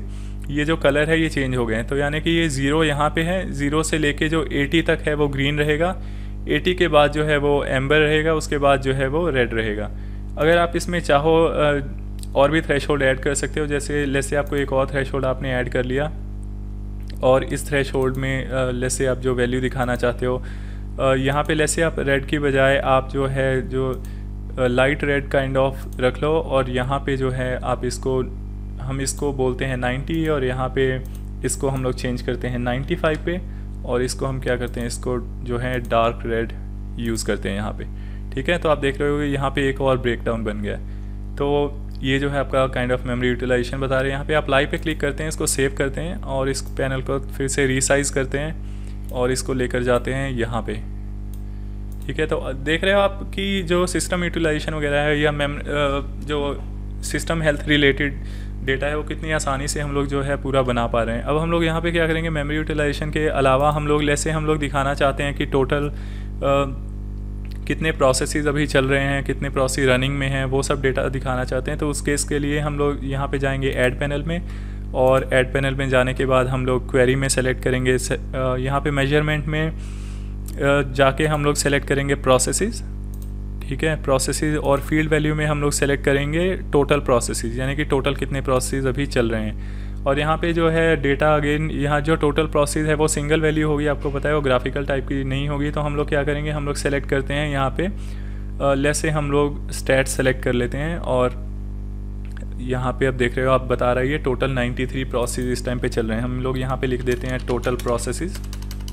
ये जो कलर है ये चेंज हो गए हैं। तो यानी कि ये 0 यहाँ पे है, 0 से लेके जो 80 तक है वो ग्रीन रहेगा, 80 के बाद जो है वो एम्बर रहेगा, उसके बाद जो है वो रेड रहेगा। अगर आप इसमें चाहो और भी थ्रेशोल्ड ऐड कर सकते हो, जैसे लेसे आपको एक और थ्रेशोल्ड आपने ऐड कर लिया और इस थ्रेशोल्ड में लेसे आप जो वैल्यू दिखाना चाहते हो, यहाँ पे लेसे आप रेड की बजाय आप जो है जो लाइट रेड काइंड ऑफ रख लो, और यहाँ पे जो है आप इसको, हम इसको बोलते हैं 90, और यहाँ पे इसको हम लोग चेंज करते हैं 95 पे, और इसको हम क्या करते हैं, इसको जो है डार्क रेड यूज़ करते हैं यहाँ पे। ठीक है, तो आप देख रहे हो यहाँ पे एक और ब्रेकडाउन बन गया। तो ये जो है आपका काइंड ऑफ मेमोरी यूटिलाइजेशन बता रहे हैं। यहाँ पे अप्लाई पे क्लिक करते हैं, इसको सेव करते हैं और इस पैनल को फिर से रीसाइज करते हैं और इसको लेकर जाते हैं यहाँ पे। ठीक है, तो देख रहे हो आप कि जो सिस्टम यूटिलाइजेशन वगैरह है या जो सिस्टम हेल्थ रिलेटेड डेटा है वो कितनी आसानी से हम लोग जो है पूरा बना पा रहे हैं। अब हम लोग यहाँ पे क्या करेंगे, मेमोरी यूटिलाइजेशन के अलावा हम लोग जैसे हम लोग दिखाना चाहते हैं कि टोटल कितने प्रोसेसेस अभी चल रहे हैं, कितने प्रोसेस रनिंग में हैं, वो सब डेटा दिखाना चाहते हैं। तो उस केस के लिए हम लोग यहाँ पे जाएंगे ऐड पैनल में, और ऐड पैनल में जाने के बाद हम लोग क्वेरी में सेलेक्ट करेंगे, यहाँ पे मेजरमेंट में जाके हम लोग सेलेक्ट करेंगे प्रोसेसेस। ठीक है, प्रोसेसेस, और फील्ड वैल्यू में हम लोग सेलेक्ट करेंगे टोटल प्रोसेसेस, यानी कि टोटल कितने प्रोसेस अभी चल रहे हैं। और यहाँ पे जो है डेटा अगेन, यहाँ जो टोटल प्रोसेस है वो सिंगल वैल्यू होगी, आपको पता है वो ग्राफिकल टाइप की नहीं होगी। तो हम लोग क्या करेंगे, हम लोग सेलेक्ट करते हैं यहाँ पे लेट्स से हम लोग स्टैट सेलेक्ट कर लेते हैं, और यहाँ पे अब देख रहे हो आप बता रही है टोटल 93 प्रोसेस इस टाइम पे चल रहे हैं। हम लोग यहाँ पे लिख देते हैं टोटल प्रोसेसेस।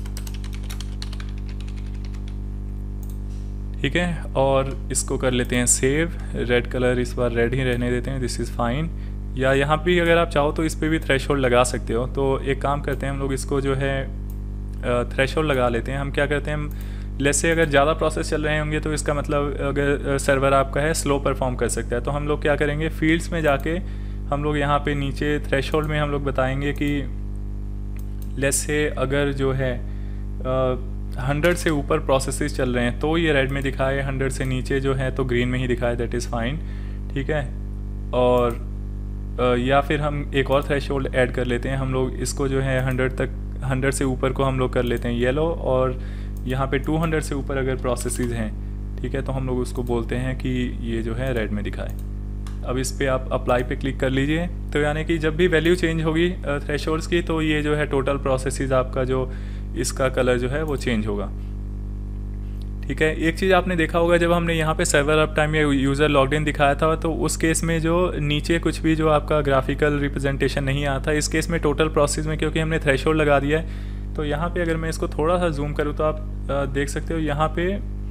ठीक है, और इसको कर लेते हैं सेव। रेड कलर इस बार रेड ही रहने देते हैं, दिस इज़ फाइन। या यहाँ भी अगर आप चाहो तो इस पर भी थ्रेशोल्ड लगा सकते हो। तो एक काम करते हैं, हम लोग इसको जो है थ्रेशोल्ड लगा लेते हैं। हम क्या करते हैं, लेट्स से अगर ज़्यादा प्रोसेस चल रहे होंगे तो इसका मतलब अगर सर्वर आपका है स्लो परफॉर्म कर सकता है। तो हम लोग क्या करेंगे, फील्ड्स में जाके हम लोग यहाँ पे नीचे थ्रेशोल्ड में हम लोग बताएंगे कि लेट्स से अगर जो है 100 से ऊपर प्रोसेसेस चल रहे हैं तो ये रेड में दिखाए, 100 से नीचे जो है तो ग्रीन में ही दिखाए, दैट इज़ फाइन। ठीक है, और या फिर हम एक और थ्रेशोल्ड ऐड कर लेते हैं। हम लोग इसको जो है 100 से ऊपर को हम लोग कर लेते हैं येलो, और यहाँ पे 200 से ऊपर अगर प्रोसेसेस हैं, ठीक है, तो हम लोग उसको बोलते हैं कि ये जो है रेड में दिखाए। अब इस पर आप अप्लाई पे क्लिक कर लीजिए। तो यानी कि जब भी वैल्यू चेंज होगी थ्रेशोल्ड्स की, तो ये जो है टोटल प्रोसेसेस आपका जो इसका कलर जो है वो चेंज होगा। ठीक है, एक चीज़ आपने देखा होगा जब हमने यहाँ पे सर्वर अप टाइम या यूज़र लॉग्ड इन दिखाया था, तो उस केस में जो नीचे कुछ भी जो आपका ग्राफिकल रिप्रेजेंटेशन नहीं आता, इस केस में टोटल प्रोसेस में क्योंकि हमने थ्रेशोल्ड लगा दिया है। तो यहाँ पे अगर मैं इसको थोड़ा सा जूम करूँ तो आप देख सकते हो यहाँ पे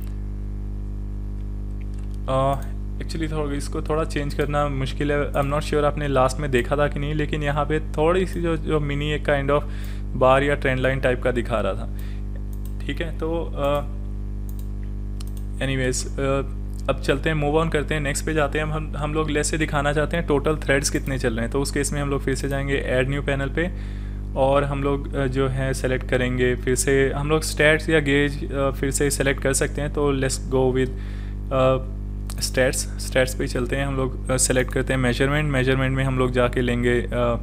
एक्चुअली इसको थोड़ा चेंज करना मुश्किल है। आई एम नॉट श्योर आपने लास्ट में देखा था कि नहीं, लेकिन यहाँ पे थोड़ी सी जो मिनी एक काइंड ऑफ बार या ट्रेंड लाइन टाइप का दिखा रहा था। ठीक है, तो एनीवेज अब चलते हैं, मूव ऑन करते हैं, नेक्स्ट पे जाते हैं। हम लोग लेस से दिखाना चाहते हैं टोटल थ्रेड्स कितने चल रहे हैं। तो उस केस में हम लोग फिर से जाएंगे ऐड न्यू पैनल पे, और हम लोग जो है सेलेक्ट करेंगे, फिर से हम लोग स्टैट्स या गेज फिर से सेलेक्ट कर सकते हैं। तो लेट्स गो विद स्टैट्स पे चलते हैं। हम लोग सेलेक्ट करते हैं मेजरमेंट में हम लोग जाके लेंगे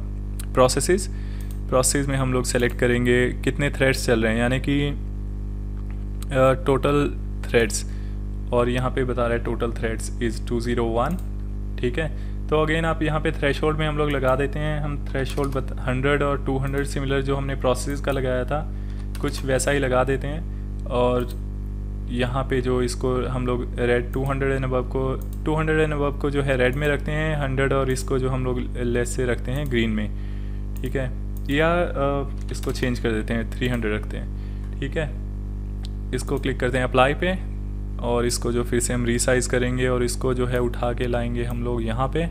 प्रोसेस में हम लोग सेलेक्ट करेंगे कितने थ्रेड्स चल रहे हैं, यानी कि टोटल थ्रेड्स, और यहाँ पे बता रहा है टोटल थ्रेड्स इज़ 201। ठीक है, तो अगेन आप यहाँ पे थ्रेशोल्ड में हम लोग लगा देते हैं। हम थ्रेशोल्ड 100 और 200 सिमिलर जो हमने प्रोसेस का लगाया था कुछ वैसा ही लगा देते हैं। और यहाँ पे जो इसको हम लोग रेड 200 एंड अबव को जो है रेड में रखते हैं, 100 और इसको जो हम लोग लेस से रखते हैं ग्रीन में। ठीक है, या इसको चेंज कर देते हैं 300 रखते हैं। ठीक है, इसको क्लिक करते हैं अप्लाई पे, और इसको जो फिर से हम रीसाइज करेंगे और इसको जो है उठा के लाएंगे हम लोग यहाँ पे।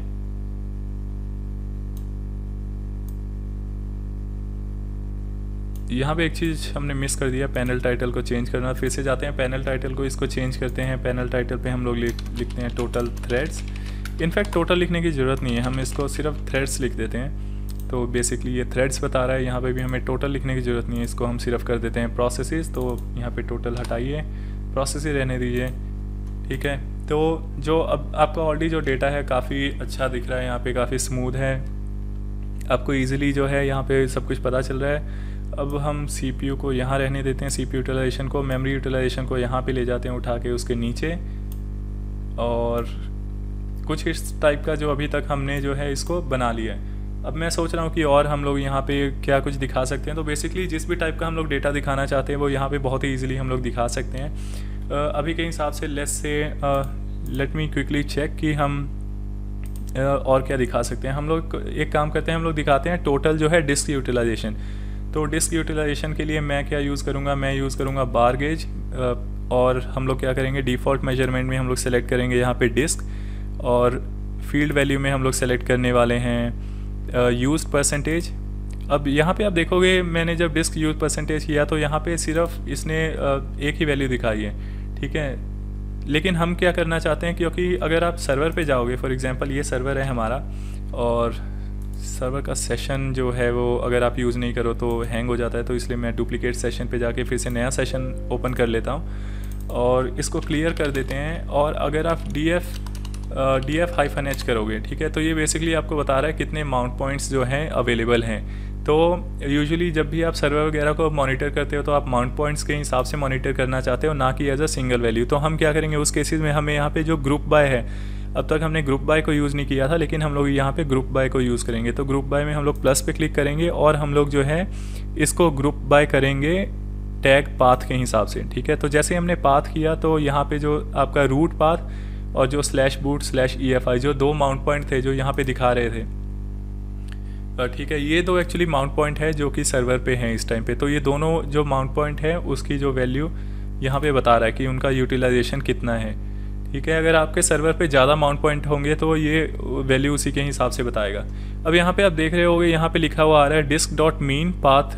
यहाँ पे एक चीज़ हमने मिस कर दिया, पैनल टाइटल को चेंज करना। फिर से जाते हैं पैनल टाइटल को, इसको चेंज करते हैं। पैनल टाइटल पे हम लोग लिखते हैं टोटल थ्रेड्स। इनफैक्ट टोटल लिखने की ज़रूरत नहीं है, हम इसको सिर्फ थ्रेड्स लिख देते हैं। तो बेसिकली ये थ्रेड्स बता रहा है, यहाँ पे भी हमें टोटल लिखने की ज़रूरत नहीं है, इसको हम सिर्फ कर देते हैं प्रोसेसेस। तो यहाँ पे टोटल हटाइए, प्रोसेस ही रहने दीजिए। ठीक है, तो जो अब आपका ऑलरेडी जो डेटा है काफ़ी अच्छा दिख रहा है, यहाँ पे काफ़ी स्मूथ है। आपको ईजिली जो है यहाँ पे सब कुछ पता चल रहा है। अब हम CPU को यहाँ रहने देते हैं, CPU यूटिलाइजेशन को, मेमोरी यूटिलाइजेशन को यहाँ पे ले जाते हैं उठा के उसके नीचे, और कुछ इस टाइप का जो अभी तक हमने जो है इसको बना लिया है। अब मैं सोच रहा हूँ कि और हम लोग यहाँ पे क्या कुछ दिखा सकते हैं। तो बेसिकली जिस भी टाइप का हम लोग डेटा दिखाना चाहते हैं वो यहाँ पे बहुत ही ईजिली हम लोग दिखा सकते हैं। अभी के हिसाब से लेट मी क्विकली चेक कि हम और क्या दिखा सकते हैं। हम लोग एक काम करते हैं, हम लोग दिखाते हैं टोटल जो है डिस्क यूटिलाइजेशन। तो डिस्क यूटिलाइजेशन के लिए मैं क्या यूज़ करूँगा, मैं यूज़ करूँगा बार गेज, और हम लोग क्या करेंगे डिफ़ॉल्ट मेजरमेंट में हम लोग सेलेक्ट करेंगे यहाँ पे डिस्क, और फील्ड वैल्यू में हम लोग सेलेक्ट करने वाले हैं यूज़ परसेंटेज। अब यहाँ पे आप देखोगे मैंने जब डिस्क यूज़ परसेंटेज किया तो यहाँ पे सिर्फ इसने एक ही वैल्यू दिखाई है, ठीक है। लेकिन हम क्या करना चाहते हैं, क्योंकि अगर आप सर्वर पे जाओगे, फॉर एग्जांपल ये सर्वर है हमारा, और सर्वर का सेशन जो है वो अगर आप यूज़ नहीं करो तो हैंग हो जाता है, तो इसलिए मैं डुप्लीकेट सेशन पे जाके फिर से नया सेशन ओपन कर लेता हूँ और इसको क्लियर कर देते हैं। और अगर आप df-h करोगे, ठीक है, तो ये बेसिकली आपको बता रहा है कितने माउंट पॉइंट्स जो हैं अवेलेबल हैं। तो यूजुअली जब भी आप सर्वर वगैरह को मॉनिटर करते हो तो आप माउंट पॉइंट्स के हिसाब से मॉनिटर करना चाहते हो, ना कि एज अ सिंगल वैल्यू। तो हम क्या करेंगे उस केसेस में, हमें यहाँ पे जो ग्रुप बाय है, अब तक हमने ग्रुप बाय को यूज़ नहीं किया था, लेकिन हम लोग यहाँ पे ग्रुप बाय को यूज़ करेंगे। तो ग्रुप बाय में हम लोग प्लस पे क्लिक करेंगे और हम लोग जो है इसको ग्रुप बाय करेंगे टैग पाथ के हिसाब से, ठीक है। तो जैसे हमने पाथ किया तो यहाँ पे जो आपका रूट पाथ और जो /boot/EFI जो दो माउंट पॉइंट थे जो यहाँ पे दिखा रहे थे, ठीक है, ये दो एक्चुअली माउंट पॉइंट है जो कि सर्वर पे हैं इस टाइम पे। तो ये दोनों जो माउंट पॉइंट है उसकी जो वैल्यू यहाँ पे बता रहा है कि उनका यूटिलाइजेशन कितना है, ठीक है। अगर आपके सर्वर पे ज़्यादा माउंट पॉइंट होंगे तो ये वैल्यू उसी के हिसाब से बताएगा। अब यहाँ पे आप देख रहे होगे यहाँ पे लिखा हुआ आ रहा है disk.mean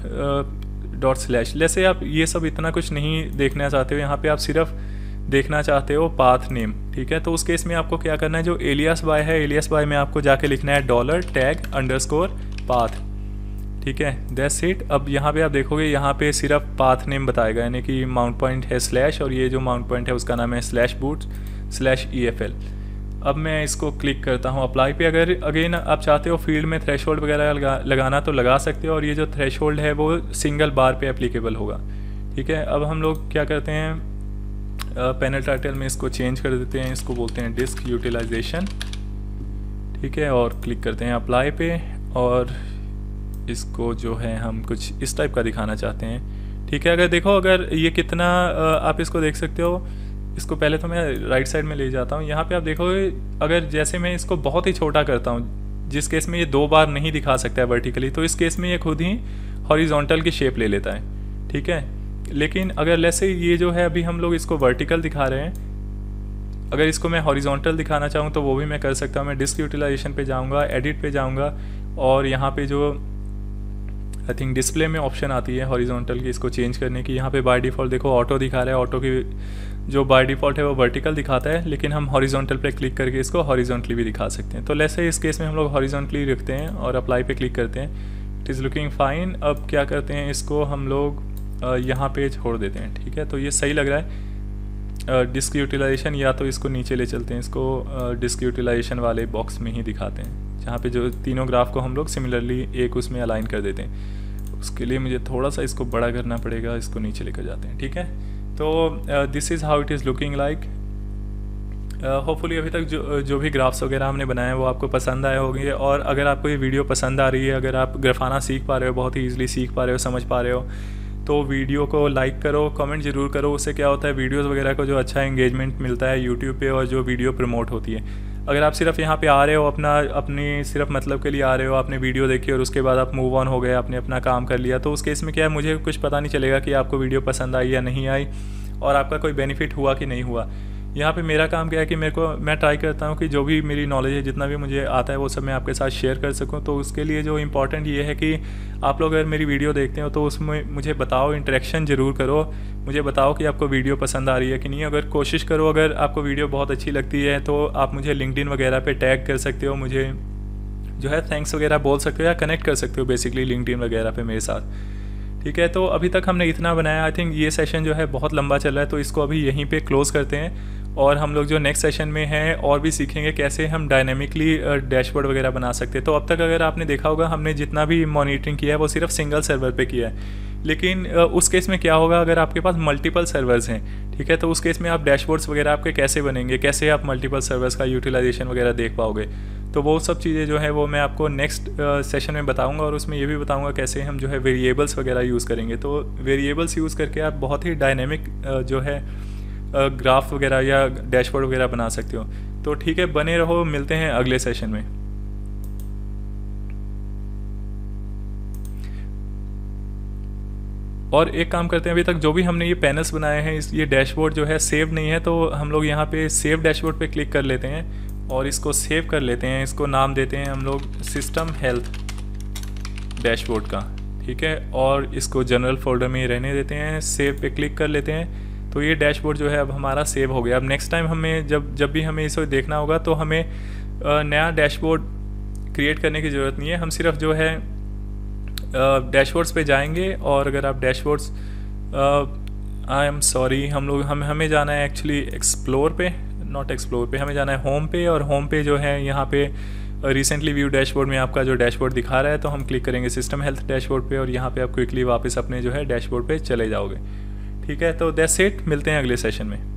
path./ जैसे आप ये सब इतना कुछ नहीं देखना चाहते हो, यहाँ पे आप सिर्फ देखना चाहते हो पाथ नेम, ठीक है। तो उस केस में आपको क्या करना है, जो एलियास बाय है, एलियास बाय में आपको जाके लिखना है $tag_path, ठीक है, दैट्स इट। अब यहाँ पे आप देखोगे यहाँ पे सिर्फ पाथ नेम बताएगा, यानी कि माउंट पॉइंट है / और ये जो माउंट पॉइंट है उसका नाम है /boot/EFL। अब मैं इसको क्लिक करता हूँ अप्लाई पे। अगर अगेन आप चाहते हो फील्ड में थ्रेशोल्ड वगैरह लगाना तो लगा सकते हो, और ये जो थ्रेशोल्ड है वो सिंगल बार पे एप्लीकेबल होगा, ठीक है। अब हम लोग क्या करते हैं, पैनल टाइटल में इसको चेंज कर देते हैं, इसको बोलते हैं डिस्क यूटिलाइजेशन, ठीक है, और क्लिक करते हैं अप्लाई पे। और इसको जो है हम कुछ इस टाइप का दिखाना चाहते हैं, ठीक है। अगर देखो अगर ये कितना आप इसको देख सकते हो, इसको पहले तो मैं राइट साइड में ले जाता हूँ। यहाँ पे आप देखोगे अगर जैसे मैं इसको बहुत ही छोटा करता हूँ, जिस केस में ये 2 बार नहीं दिखा सकता है वर्टिकली, तो इस केस में ये खुद ही हॉरिजॉन्टल की शेप ले लेता है, ठीक है। लेकिन अगर जैसे ये जो है अभी हम लोग इसको वर्टिकल दिखा रहे हैं, अगर इसको मैं हॉरिजॉन्टल दिखाना चाहूँ तो वो भी मैं कर सकता हूँ। मैं डिस्क यूटिलाइजेशन पे जाऊँगा, एडिट पे जाऊँगा, और यहाँ पे जो आई थिंक डिस्प्ले में ऑप्शन आती है हॉरिजॉन्टल की, इसको चेंज करने की। यहाँ पे बाय डिफ़ॉल्ट देखो ऑटो दिखा रहा है, ऑटो की जो बाय डिफ़ॉल्ट है वो वर्टिकल दिखाता है, लेकिन हम हॉरिजॉन्टल पे क्लिक करके इसको हॉरिजॉन्टली भी दिखा सकते हैं। तो जैसे इस केस में हम लोग हॉरिजॉन्टली रखते हैं और अप्लाई पे क्लिक करते हैं, इट इज़ लुकिंग फाइन। अब क्या करते हैं, इसको हम लोग यहाँ पे छोड़ देते हैं, ठीक है। तो ये सही लग रहा है डिस्क यूटिलाइजेशन, या तो इसको नीचे ले चलते हैं, इसको डिस्क यूटिलाइजेशन वाले बॉक्स में ही दिखाते हैं, जहाँ पे जो तीनों ग्राफ को हम लोग सिमिलरली एक उसमें अलाइन कर देते हैं। उसके लिए मुझे थोड़ा सा इसको बड़ा करना पड़ेगा, इसको नीचे लेकर जाते हैं, ठीक है। तो this is how it is looking like. Hopefully अभी तक जो भी ग्राफ्स वगैरह हमने बनाए हैं वो आपको पसंद आए होंगे। और अगर आपको ये वीडियो पसंद आ रही है, अगर आप ग्राफाना सीख पा रहे हो, बहुत ही ईजिली सीख पा रहे हो, समझ पा रहे हो, तो वीडियो को लाइक करो, कमेंट ज़रूर करो। उससे क्या होता है, वीडियोस वगैरह को जो अच्छा एंगेजमेंट मिलता है यूट्यूब पे, और जो वीडियो प्रमोट होती है। अगर आप सिर्फ यहाँ पे आ रहे हो अपनी सिर्फ मतलब के लिए आ रहे हो, आपने वीडियो देखी और उसके बाद आप मूव ऑन हो गए, आपने अपना काम कर लिया, तो उस केस में क्या है, मुझे कुछ पता नहीं चलेगा कि आपको वीडियो पसंद आई या नहीं आई, और आपका कोई बेनिफिट हुआ कि नहीं हुआ। यहाँ पे मेरा काम क्या है कि मैं ट्राई करता हूँ कि जो भी मेरी नॉलेज है, जितना भी मुझे आता है, वो सब मैं आपके साथ शेयर कर सकूँ। तो उसके लिए जो इम्पोर्टेंट ये है कि आप लोग अगर मेरी वीडियो देखते हो तो उसमें मुझे बताओ, इंटरेक्शन ज़रूर करो, मुझे बताओ कि आपको वीडियो पसंद आ रही है कि नहीं। अगर कोशिश करो, अगर आपको वीडियो बहुत अच्छी लगती है तो आप मुझे लिंक्डइन वगैरह पे टैग कर सकते हो, मुझे जो है थैंक्स वगैरह बोल सकते हो, या कनेक्ट कर सकते हो बेसिकली लिंक्डइन वगैरह पे मेरे साथ, ठीक है। तो अभी तक हमने इतना बनाया। आई थिंक ये सेशन जो है बहुत लंबा चल रहा है, तो इसको अभी यहीं पे क्लोज़ करते हैं और हम लोग जो नेक्स्ट सेशन में हैं और भी सीखेंगे कैसे हम डायनेमिकली डैशबोर्ड वगैरह बना सकते हैं। तो अब तक अगर आपने देखा होगा हमने जितना भी मॉनिटरिंग किया है वो सिर्फ सिंगल सर्वर पे किया है, लेकिन उस केस में क्या होगा अगर आपके पास मल्टीपल सर्वर्स हैं, ठीक है, तो उस केस में आप डैशबोर्ड्स वगैरह आपके कैसे बनेंगे, कैसे आप मल्टीपल सर्वर्स का यूटिलाइजेशन वगैरह देख पाओगे। तो वो सब चीज़ें जो है वो मैं आपको नेक्स्ट सेशन में बताऊंगा, और उसमें ये भी बताऊंगा कैसे हम जो है वेरिएबल्स वगैरह यूज़ करेंगे। तो वेरिएबल्स यूज़ करके आप बहुत ही डायनेमिक जो है ग्राफ वगैरह या डैशबोर्ड वगैरह बना सकते हो। तो ठीक है, बने रहो, मिलते हैं अगले सेशन में। और एक काम करते हैं, अभी तक जो भी हमने ये पैनल्स बनाए हैं ये डैशबोर्ड जो है सेव नहीं है, तो हम लोग यहाँ पे सेव डैशबोर्ड पे क्लिक कर लेते हैं और इसको सेव कर लेते हैं। इसको नाम देते हैं हम लोग सिस्टम हेल्थ डैशबोर्ड का, ठीक है, और इसको जनरल फोल्डर में ही रहने देते हैं। सेव पे क्लिक कर लेते हैं, तो ये डैशबोर्ड जो है अब हमारा सेव हो गया। अब नेक्स्ट टाइम हमें जब भी हमें इसे देखना होगा तो हमें नया डैशबोर्ड क्रिएट करने की ज़रूरत नहीं है। हम सिर्फ जो है डैशबोर्ड्स पे जाएंगे, और अगर आप डैशबोर्ड्स आई एम सॉरी हमें जाना है एक्चुअली एक्सप्लोर पे, नॉट एक्सप्लोर पे, हमें जाना है होम पे। और होम पे जो है यहाँ पे रिसेंटली व्यू डैशबोर्ड में आपका जो डैशबोर्ड दिखा रहा है, तो हम क्लिक करेंगे सिस्टम हेल्थ डैशबोर्ड पे, और यहाँ पे आप क्विकली वापस अपने जो है डैशबोर्ड पे चले जाओगे। ठीक है, तो दैट्स इट, मिलते हैं अगले सेशन में।